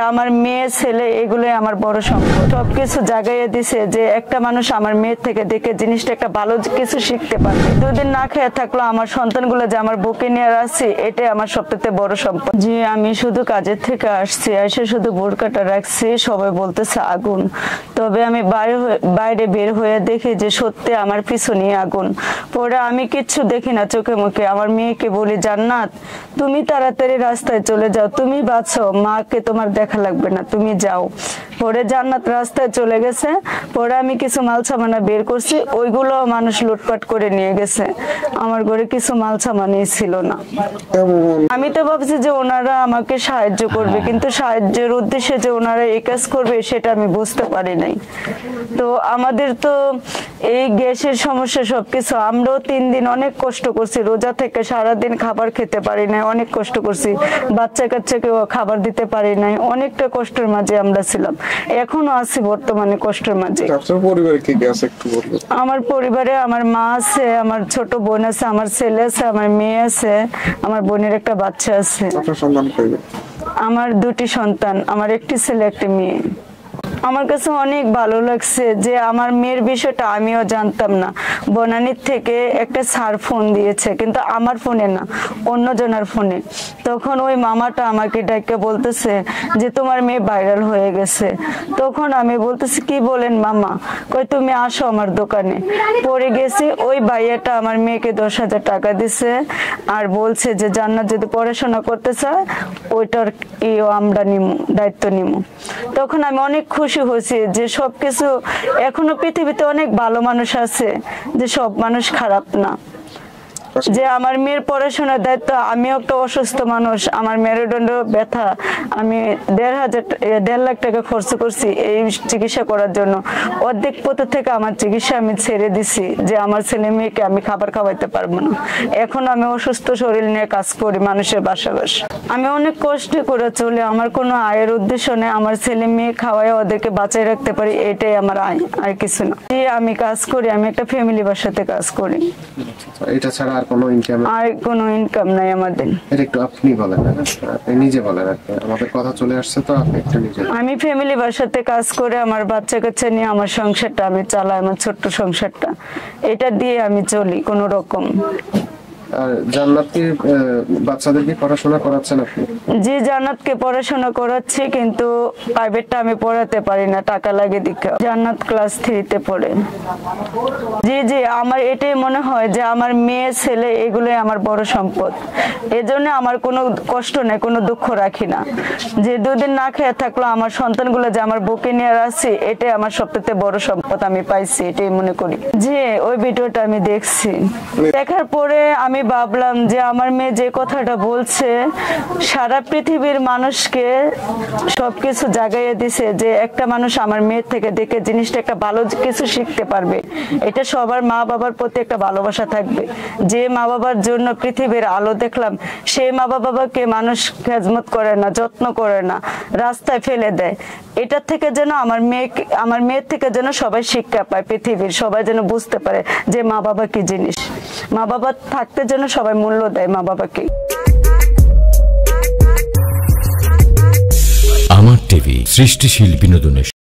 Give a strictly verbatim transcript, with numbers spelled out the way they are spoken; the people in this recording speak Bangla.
আমার মেয়ে ছেলে এগুলো আমার বড় সম্পদ। সবকিছু জাগাইয়ে দিছে যে একটা মানুষ আমার মেয়ের থেকে দেখে জিনিসটা একটা ভালো কিছু শিখতে পারবে। দুদিন না খেয়ে থাকলো আমার সন্তানগুলো যে আমার বুকে নিয়ে আসছি, এটাই আমার সবথেকে বড় সম্পদ। যে আমি শুধু কাজের থেকে আসছি, এসে শুধু বোরকাটা রাখছি, সবাই বলতেছে আগুন। তবে আমি বাইরে বাইরে বের হয়ে দেখি যে সত্যি আমার পিছনে আগুন। পরে আমি কিচ্ছু দেখি না চোখে মুখে। আমার মেয়েকে বলি, জান্নাত তুমি তাড়াতাড়ি রাস্তায় চলে যাও, তুমি বাঁচো, মাকে তোমার দেখা লাগবে না, তুমি যাও। পরে জান্নাত রাস্তায় চলে গেছে। পরে আমি কিছু মাল সামানা বের করছি, ওইগুলো মানুষ লুটপাট করে নিয়ে গেছে। আমার ঘরে কিছু মাল সামানই ছিল না। আমি তো ভাবছি যে ওনারা আমাকে সাহায্য করবে, কিন্তু সাহায্যের উদ্দেশ্যে যে ওনারা এই কাজ করবে সেটা আমি বুঝতে পারি নাই। তো আমাদের তো এই গ্যাসের সমস্যা, সবকিছু। আমরাও তিন দিন অনেক কষ্ট করছি, রোজা থেকে সারাদিন খাবার খেতে পারি নাই, অনেক কষ্ট করছি। বাচ্চা কাচ্চাকেও খাবার দিতে পারি নাই, অনেকটা কষ্টের মাঝে আমরা ছিলাম, এখনো আছি বর্তমানে কষ্টের মাঝে। আমার পরিবারে আমার মা আছে, আমার ছোট বোন আছে, আমার ছেলে আছে, আমার মেয়ে আছে, আমার বোনের একটা বাচ্চা আছে। আমার দুটি সন্তান, আমার একটি ছেলে একটি মেয়ে। আমার কাছে অনেক ভালো লাগছে যে আমার মেয়ের বিষয়টা আমিও জানতাম না। বনানীর থেকে একটা স্যার ফোন দিয়েছে, কিন্তু আমার ফোনে না, অন্যজনের ফোনে। তখন ওই মামাটা আমাকে ডাকে বলতেছে যে তোমার মেয়ে ভাইরাল হয়ে গেছে। তখন আমি বলতেছি কি বলেন মামা? কই তুমি আসো আমার দোকানে। পরে গেছি, ওই ভাইয়াটা আমার মেয়েকে দশ হাজার টাকা দিছে আর বলছে যে জান্নাত যদি পড়াশোনা করতে চায় ওইটার ইও আমরা নিমু, দায়িত্ব নিমু। তখন আমি অনেক খুশি হয়েছি যে সবকিছু, এখনো পৃথিবীতে অনেক ভালো মানুষ আছে, যে সব মানুষ খারাপ না। যে আমার মেয়ের পড়াশোনার দায়িত্ব, আমিও একটা অসুস্থ মানুষ, আমার মেরুদণ্ড ব্যথা, আমি দেড় হাজার দেড় লাখ টাকা খরচ করছি এই চিকিৎসা করার জন্য। অর্ধেক পথে থেকে আমার চিকিৎসা আমি ছেড়ে দিছি যে আমার ছেলে মেয়েকে আমি খাবার খাওয়াইতে পারবো না। এখন আমি অসুস্থ শরীর নিয়ে কাজ করি মানুষের বাসাবাসি। আমি অনেক কষ্ট করে চলে, আমার কোনো আয়ের উদ্দেশ্য নেই। আমার ছেলে মেয়ে খাওয়াই ওদেরকে বাঁচাই রাখতে পারি, এটাই আমার আয়, আর কিছু না। আমি কাজ করি, আমি একটা ফ্যামিলি বাসাতে কাজ করি। এটা ছাড়া আর কোনো ইনকাম আর কোনো ইনকাম নাই আমাদের। এটা একটু আপনি বলেন, আপনি নিজে বলেন, আমাদের কথা চলে আসছে তো, আপনি একটু নিজে। আমি ফ্যামিলি বাসাতে কাজ করে আমার বাচ্চা কাচ্চা নিয়ে আমার সংসারটা আমি চালাই, আমার ছোট্ট সংসারটা, এটা দিয়ে আমি চলি কোনো রকম। আর জান্নাতকে বাচ্চাদেরকে পড়াশোনা করাচ্ছেন আপনি? জি, জান্নাতকে পড়াশোনা করাচ্ছি, কিন্তু প্রাইভেটটা আমি পড়াতে পারি না, টাকা লাগে দীক্ষা। জান্নাত ক্লাস থ্রিতে পড়ে। জি জি আমার এটাই মনে হয় যে আমার মেয়ে ছেলে এগুলোই আমার বড় সম্পদ। এজন্য আমার কোনো কষ্ট নেই, কোনো দুঃখ রাখি না। যে দুদিন না খেয়ে থাকলো আমার সন্তানগুলো যে আমার বুকে নিয়ে আসছি, এটাই আমার সবথেকে বড় সম্পদ আমি পাইছি, এটাই মনে করি। জি, ওই ভিডিওটা আমি দেখছি, দেখার পরে আমি ভাবলাম যে আমার মেয়ে যে কথাটা বলছে, সারা পৃথিবীর মানুষকে সবকিছু জাগাইয়ে দিছে যে একটা মানুষ আমার মেয়ের থেকে দেখে জিনিসটা একটা ভালো কিছু শিখতে পারবে। এটা সবার মা বাবার প্রতি একটা ভালোবাসা থাকবে। যে মা বাবার জন্য পৃথিবীর আলো দেখলাম, সেই মা বাবাকে মানুষ খেজমত করে না, যত্ন করে না, রাস্তায় ফেলে দেয়। এটার থেকে যেন আমার মেয়ে আমার মেয়ের থেকে যেন সবাই শিক্ষা পায়, পৃথিবীর সবাই যেন বুঝতে পারে যে মা বাবা কি জিনিস। মা বাবা থাকতে যেন সবাই মূল্য দেয় মা বাবাকে। আমার টিভি সৃষ্টিশীল বিনোদনের